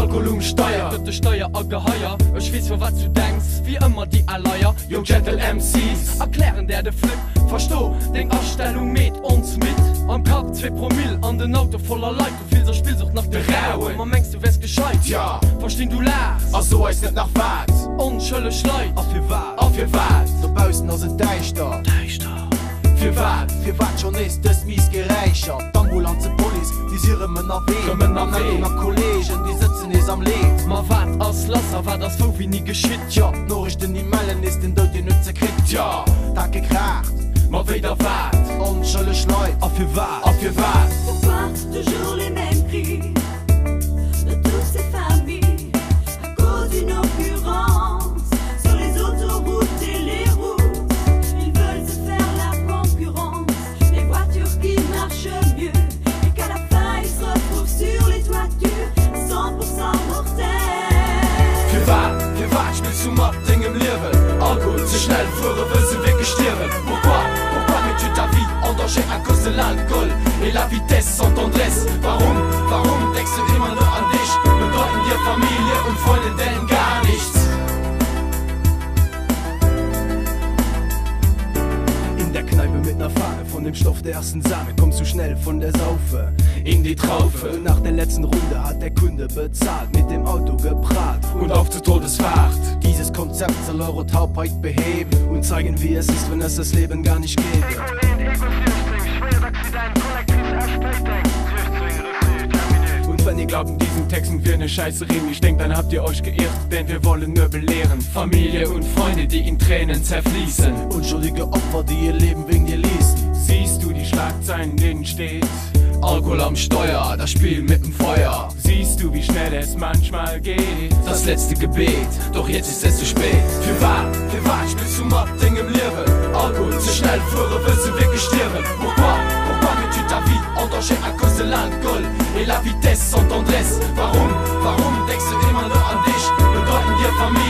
Alkoholumsteuer, wird die Steuer angeheuer. Ich weiß, für was du denkst, wie immer die Alleier. Young Gentle MCs erklären der de Flip. Versteh, den Ausstellung mit uns mit. Am Kopf 2 Promille, an den Auto voller Leute. Du fühlst der Spielsucht nach der Raue. Man meinst, du wärst gescheit. Ja, verstehst du lachst. Ach so, ist nicht nach was. Unschöne Schleit. Auf für was? Auf für was? Da draußen aus dem Deichter. Für was schon ist das mies gereichert. Ambulanze Police, die sieren mir nach weh. Kommen nach Kollegen, die sitzen is am Leben. Ma wat aus Lasser war das so wie nie geschieht. Ja, Nachrichten die melden ist den Tod die Nütze kriegt. Ja, Tag gekracht, ma wieder wat. Unschöne Schleit. Auf für was? Auf für was? Pourquoi toujours les mêmes cris de toutes ces familles à cause d'une occurrence sur les autoroutes et les routes? Ils veulent se faire la concurrence, les voitures qui marchent mieux et qu'à la fin ils se retrouvent sur les toitures 100% mortels. Für was spielst du mal Ding im Leben? Alkohol zu schnell führen, will sie wirklich sterben. Pourquoi mets-tu ta vie en danger à cause de l'alcool et la vitesse sans tendresse? Warum denkst du immer nur an dich? Bedeuten dir Familie und Freunde denn gar nichts? In der Kneipe mit ner Fahne von dem Stoff der ersten Sahne kommst du schnell von der Saufe in die Traufe. Und nach der letzten Runde hat der Kunde bezahlt, mit dem Auto geprahlt und auf zu Todesfahrt. Dieses Konzept soll eure Taubheit beheben und zeigen, wie es ist, wenn es das Leben gar nicht gäbe. Und wenn ihr glaubt, in diesen Texten wir ne Scheiße reden, ich denk, dann habt ihr euch geirrt, denn wir wollen nur belehren. Familie und Freunde, die in Tränen zerfließen. Unschuldige Opfer, die ihr Leben wegen dir ließen. Siehst du die Schlagzeilen, denen steht Alkohol am Steuer, das Spiel mit dem Feuer. Siehst du, wie schnell es manchmal geht? Das letzte Gebet, doch jetzt ist es zu spät. Für was spielst du Mobbing im Leben? Alkohol zu schnell führen, willst du wirklich sterben? Pourquoi mets-tu ta vie en danger à cause de l'alcool et la vitesse sans tendresse? Warum denkst du immer nur an dich? Bedeuten dir Familie